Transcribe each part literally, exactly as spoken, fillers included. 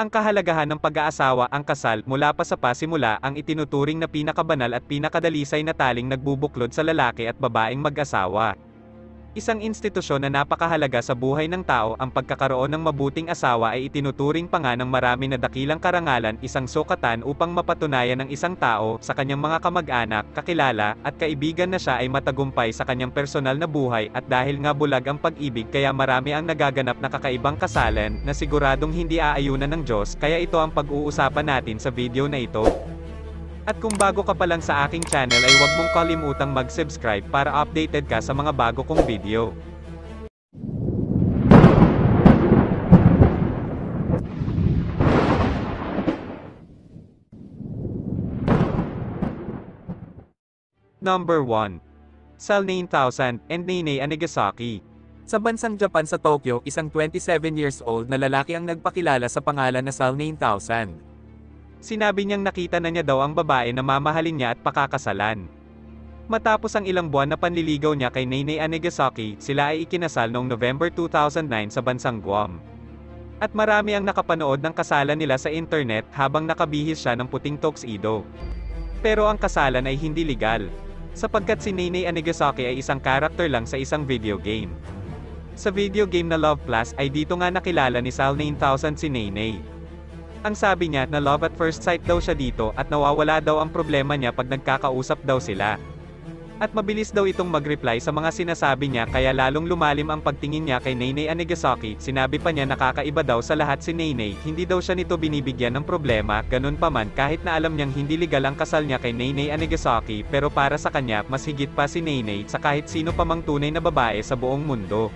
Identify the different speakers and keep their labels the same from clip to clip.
Speaker 1: Ang kahalagahan ng pag-aasawa, ang kasal, mula pa sa pasimula ang itinuturing na pinakabanal at pinakadalisay na taling nagbubuklod sa lalaki at babaeng mag-asawa. Isang institusyon na napakahalaga sa buhay ng tao, ang pagkakaroon ng mabuting asawa ay itinuturing pa nga ng marami na dakilang karangalan, isang sukatan upang mapatunayan ng isang tao, sa kanyang mga kamag-anak, kakilala, at kaibigan na siya ay matagumpay sa kanyang personal na buhay, at dahil nga bulag ang pag-ibig kaya marami ang nagaganap na kakaibang kasalan, na siguradong hindi aayunan ng Diyos, kaya ito ang pag-uusapan natin sa video na ito. At kung bago ka pa lang sa aking channel ay huwag mong kalimutang mag-subscribe para updated ka sa mga bago kong video. Number one. Sal nine thousand, and Nene Anigasaki. Sa bansang Japan sa Tokyo, isang twenty-seven years old na lalaki ang nagpakilala sa pangalan na Sal nine thousand. Sinabi niyang nakita na niya daw ang babae na mamahalin niya at pakakasalan. Matapos ang ilang buwan na panliligaw niya kay Nene Anigasaki, sila ay ikinasal noong November two thousand nine sa bansang Guam. At marami ang nakapanood ng kasalan nila sa internet habang nakabihis siya ng puting tuxedo. Pero ang kasalan ay hindi legal, sapagkat si Nene Anigasaki ay isang karakter lang sa isang video game. Sa video game na Love Plus ay dito nga nakilala ni Sal nine thousand si Nene. Ang sabi niya na love at first sight daw siya dito at nawawala daw ang problema niya pag nagkakausap daw sila. At mabilis daw itong mag-reply sa mga sinasabi niya kaya lalong lumalim ang pagtingin niya kay Nene Anigasaki. Sinabi pa niya nakakaiba daw sa lahat si Nene, hindi daw siya nito binibigyan ng problema, ganun pa man kahit na alam niyang hindi legal ang kasal niya kay Nene Anigasaki, pero para sa kanya mas higit pa si Nene sa kahit sino pa mang tunay na babae sa buong mundo.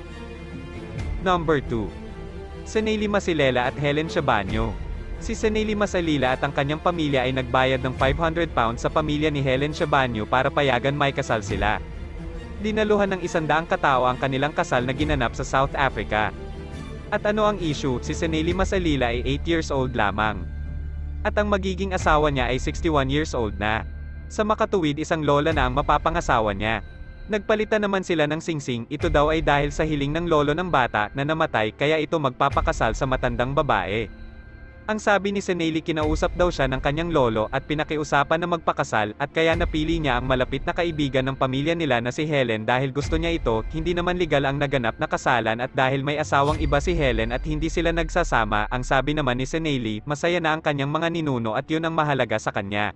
Speaker 1: Number two. Sanely Masilela at Helen Shabanyo. Si Sanely Masalila at ang kanyang pamilya ay nagbayad ng five hundred pounds sa pamilya ni Helen Shabanyo para payagan may kasal sila. Dinaluhan ng isandaang katao ang kanilang kasal na ginanap sa South Africa. At ano ang issue? Si Sanely Masalila ay eight years old lamang. At ang magiging asawa niya ay sixty-one years old na. Sa makatuwid isang lola na ang mapapangasawa niya. Nagpalitan naman sila ng singsing, ito daw ay dahil sa hiling ng lolo ng bata na namatay kaya ito magpapakasal sa matandang babae. Ang sabi ni Sanely kinausap daw siya ng kanyang lolo at pinakiusapan na magpakasal at kaya napili niya ang malapit na kaibigan ng pamilya nila na si Helen dahil gusto niya ito, hindi naman legal ang naganap na kasalan at dahil may asawang iba si Helen at hindi sila nagsasama, ang sabi naman ni Sanely, masaya na ang kanyang mga ninuno at yun ang mahalaga sa kanya.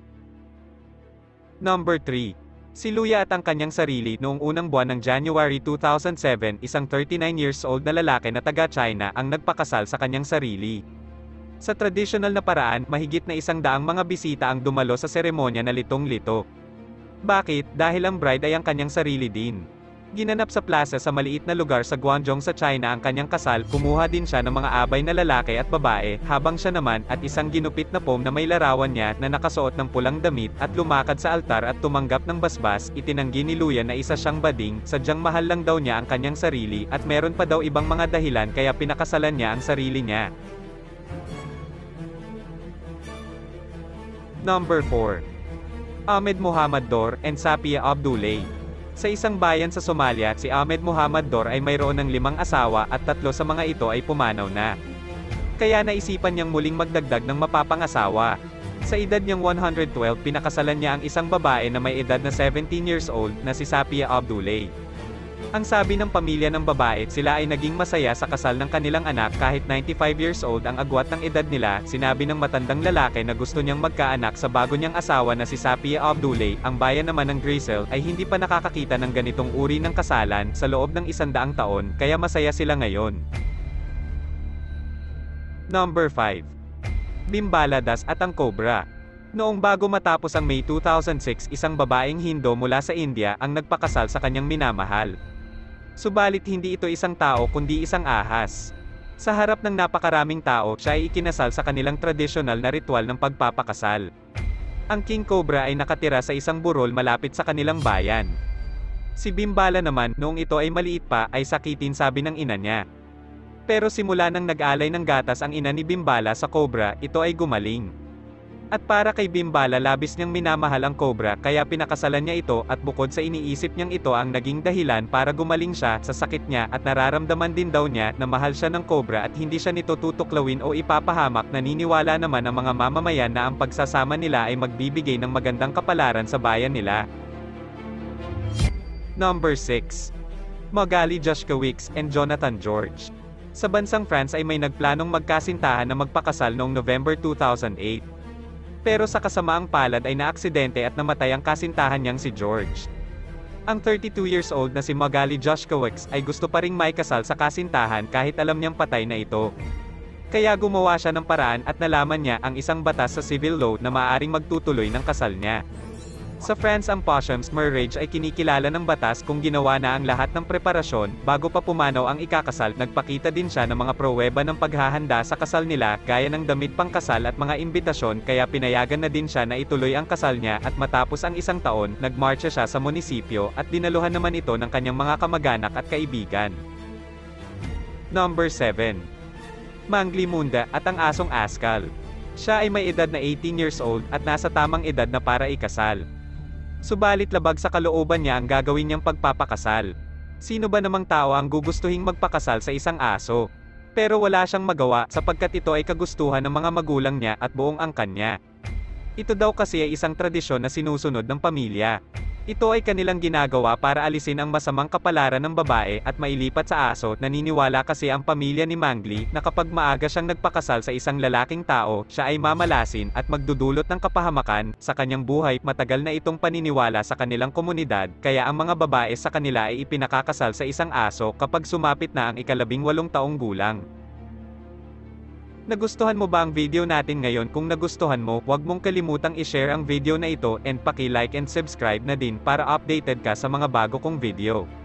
Speaker 1: Number three. Si Luya at ang kanyang sarili. Noong unang buwan ng January two thousand seven, isang thirty-nine years old na lalaki na taga-China ang nagpakasal sa kanyang sarili. Sa tradisyonal na paraan, mahigit na isang daang mga bisita ang dumalo sa seremonya na litong-lito. Bakit? Dahil ang bride ay ang kanyang sarili din. Ginanap sa plaza sa maliit na lugar sa Guangzhou sa China ang kanyang kasal, kumuha din siya ng mga abay na lalaki at babae, habang siya naman, at isang ginupit na pom na may larawan niya, na nakasuot ng pulang damit, at lumakad sa altar at tumanggap ng basbas. Itinanggi ni Luya na isa siyang bading, sadyang mahal lang daw niya ang kanyang sarili, at meron pa daw ibang mga dahilan kaya pinakasalan niya ang sarili niya. Number four. Ahmed Muhammad Dor and Safia Abdullahi. Sa isang bayan sa Somalia, si Ahmed Muhammad Dor ay mayroon ng limang asawa at tatlo sa mga ito ay pumanaw na. Kaya naisipan niyang muling magdagdag ng mapapangasawa. Sa edad niyang one hundred twelve, pinakasalan niya ang isang babae na may edad na seventeen years old na si Safia Abdullahi. Ang sabi ng pamilya ng babae, sila ay naging masaya sa kasal ng kanilang anak kahit ninety-five years old ang agwat ng edad nila. Sinabi ng matandang lalaki na gusto niyang magkaanak sa bago niyang asawa na si Safia Abdullahi. Ang bayan naman ng Gracel ay hindi pa nakakakita ng ganitong uri ng kasalan sa loob ng isandaang taon, kaya masaya sila ngayon. Number five. Bimbala Das at ang Cobra. Noong bago matapos ang May two thousand six, isang babaeng Hindo mula sa India ang nagpakasal sa kanyang minamahal. Subalit hindi ito isang tao kundi isang ahas. Sa harap ng napakaraming tao, siya ay ikinasal sa kanilang tradisyonal na ritual ng pagpapakasal. Ang King Cobra ay nakatira sa isang burol malapit sa kanilang bayan. Si Bimbala naman, noong ito ay maliit pa, ay sakitin, sabi ng ina niya. Pero simula nang nag-alay ng gatas ang ina ni Bimbala sa Cobra, ito ay gumaling. At para kay Bimbala, labis niyang minamahal ang cobra kaya pinakasalan niya ito, at bukod sa iniisip niyang ito ang naging dahilan para gumaling siya sa sakit niya, at nararamdaman din daw niya na mahal siya ng cobra at hindi siya nito tutuklawin o ipapahamak. Naniniwala naman ang mga mamamayan na ang pagsasama nila ay magbibigay ng magandang kapalaran sa bayan nila. Number six. Magali Joszkiewicz and Jonathan George. Sa bansang France ay may nagplanong magkasintahan na magpakasal noong November two thousand eight. Pero sa kasamaang palad ay naaksidente at namatay ang kasintahan niyang si George. Ang thirty-two years old na si Magali Joszkiewicz ay gusto pa ring maikasal sa kasintahan kahit alam niyang patay na ito. Kaya gumawa siya ng paraan at nalaman niya ang isang batas sa civil law na maaaring magtutuloy ng kasal niya. Sa France, ang possums marriage ay kinikilala ng batas kung ginawa na ang lahat ng preparasyon bago pa pumanaw ang ikakasal. Nagpakita din siya ng mga proweba ng paghahanda sa kasal nila gaya ng damit pangkasal at mga imbitasyon, kaya pinayagan na din siya na ituloy ang kasal niya. At matapos ang isang taon, nagmarcha siya sa munisipyo at dinaluhan naman ito ng kanyang mga kamag-anak at kaibigan. Number seven. Mangli Munda at ang asong Askal. Siya ay may edad na eighteen years old at nasa tamang edad na para ikasal. Subalit labag sa kalooban niya ang gagawin niyang pagpapakasal. Sino ba namang tao ang gugustuhing magpakasal sa isang aso? Pero wala siyang magawa sapagkat ito ay kagustuhan ng mga magulang niya at buong angkan niya. Ito daw kasi ay isang tradisyon na sinusunod ng pamilya. Ito ay kanilang ginagawa para alisin ang masamang kapalaran ng babae at mailipat sa aso. Naniniwala kasi ang pamilya ni Mangli na kapag maaga siyang nagpakasal sa isang lalaking tao, siya ay mamalasin at magdudulot ng kapahamakan sa kanyang buhay. Matagal na itong paniniwala sa kanilang komunidad, kaya ang mga babae sa kanila ay ipinakakasal sa isang aso kapag sumapit na ang ikalabing walong taong gulang. Nagustuhan mo ba ang video natin ngayon? Kung nagustuhan mo, huwag mong kalimutang i-share ang video na ito and paki-like and subscribe na din para updated ka sa mga bago kong video.